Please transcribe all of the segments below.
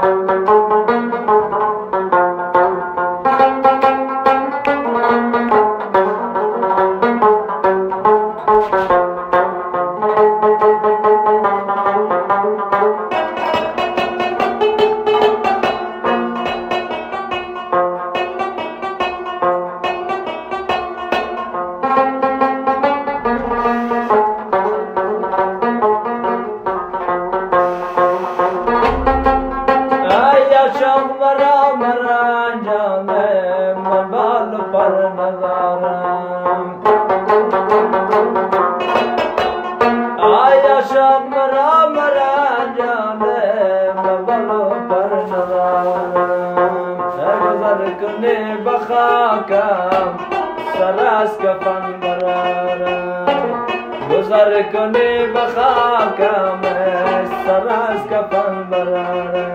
گذر کنی بخاکم سر از کفن برارم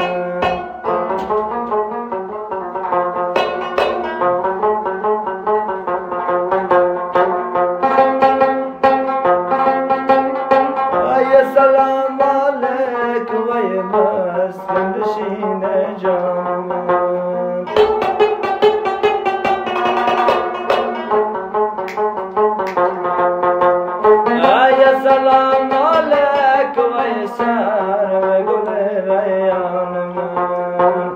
ای سلام علیک وی مسکن نشین جان سلام علیک وی سر و گل ریان من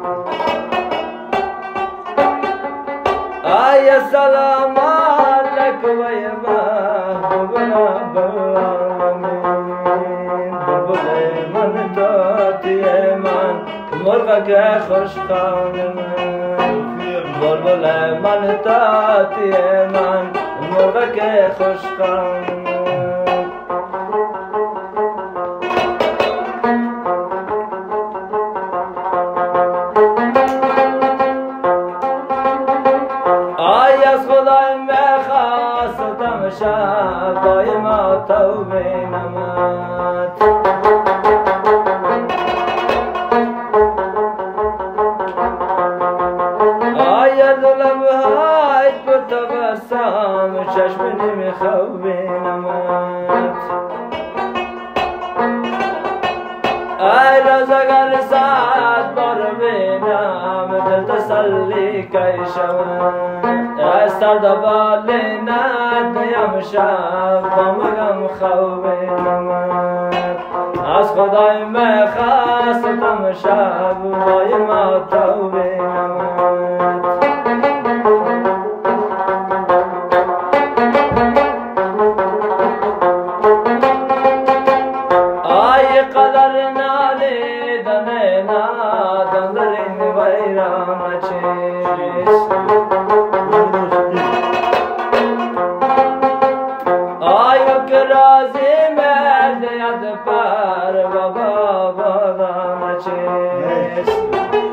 آی سلام علیک وی محبوب رب العالمین بلبل من توتی من مرغ که خوشخوان من بلبل من توتی من مرغ که خوشخوان من شبای ما توبه نمد آیا دلم های پر تبسم چشم نمیخوبه نمد ای روز اگر ساعت بار بینم دل تسلی که شود از سرد بالی ندیم شب با مگم خوبه نمد از خدای میخواستم شب بای ما توبه نمد آی قدر نالیدن نادم در این ویران چیست رازی مردید پر بابا بابا چیست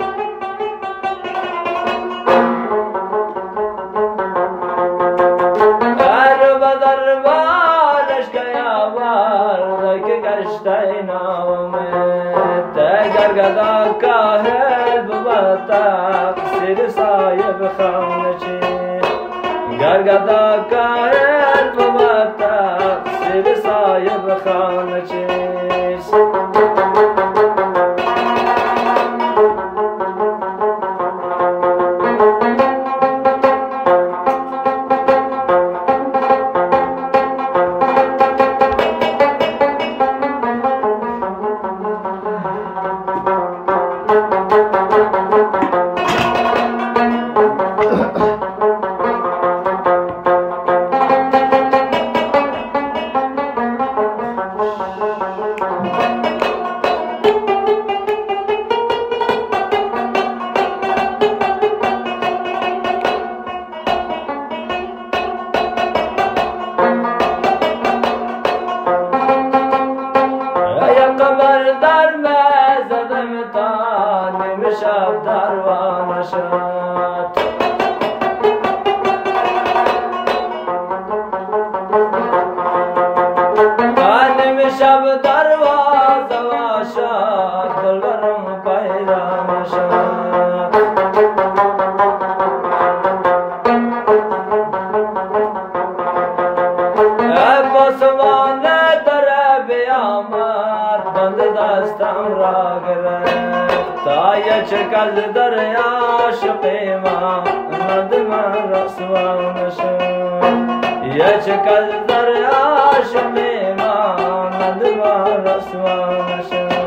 هر بدر بارش گیا ورده که گشته نامد تگر گدا کاهل ببا تقصیر صاحب خانه چیست گرگدا کاهل ببا تقصیر صاحب خانه چیست شب دروانه شد نیم شب دروازه وا شد دلبرم پیدا نشد پاسبان در بیامد بند دستم را گرفت تا یه چکل در عاشقی ما ندم رسوا نشد یه چکل در عاشقی ما ندم رسوا نشد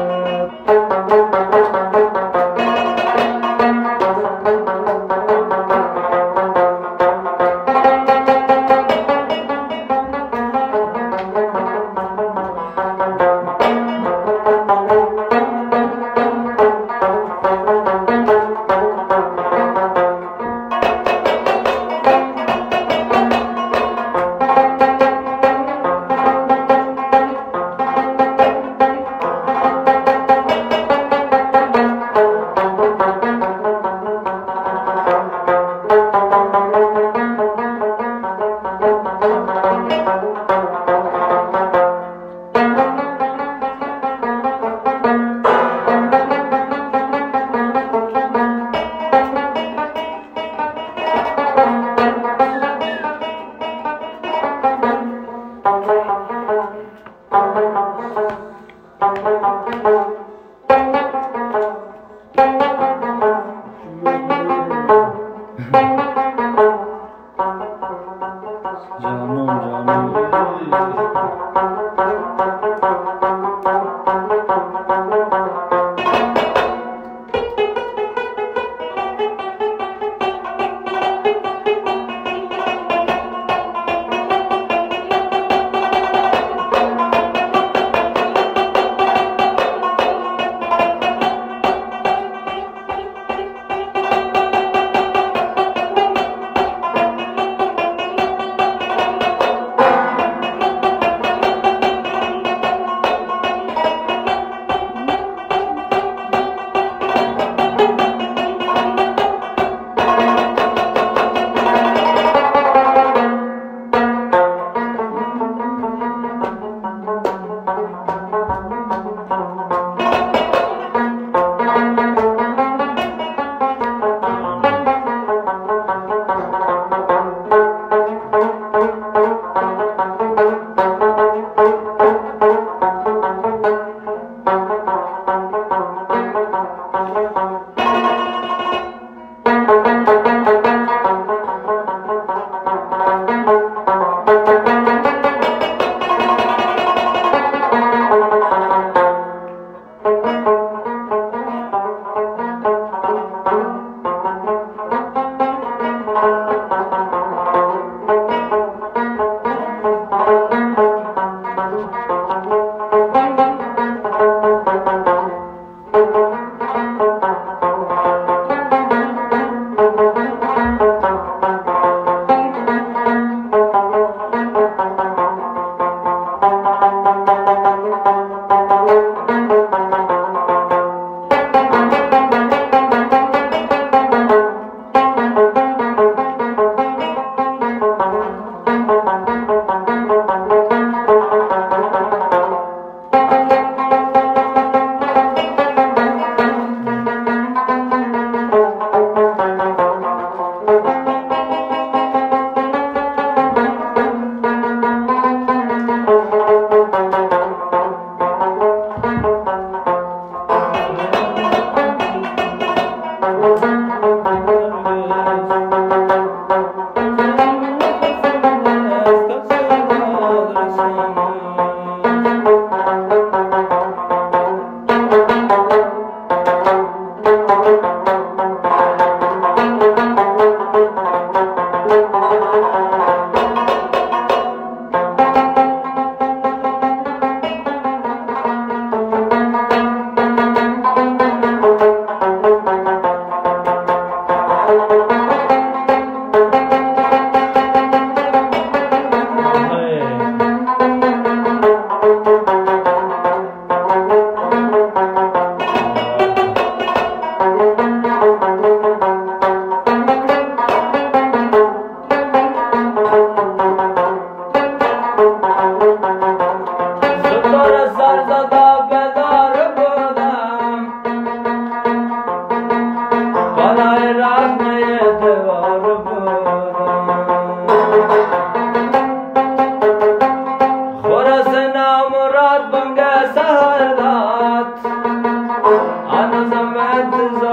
Anazam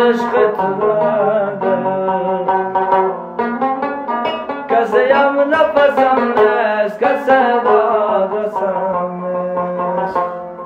عشقت داده کسیم نفسم نیست که صدا رسم نیست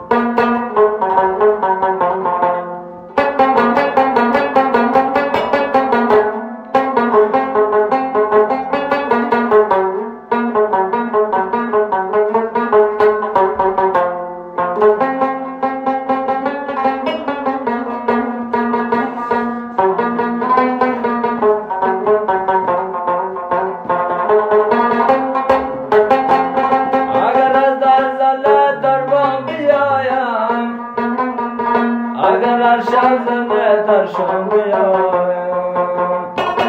اگر هر شب زنده در شام بیایم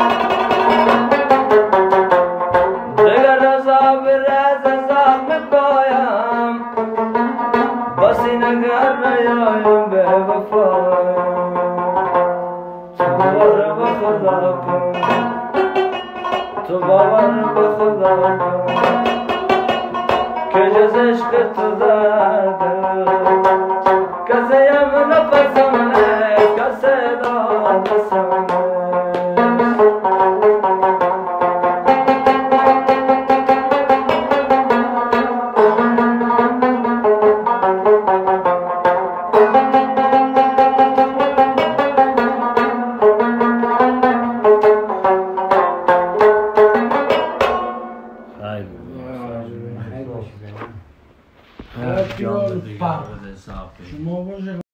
دیگر از آب رز از آب میپایم بسی نگر نیایم به وفایم تو باور به خدا کن تو باور به خدا کن که جز عشق تو درده کسیم نفسم نیست که صدا رسم شما باشه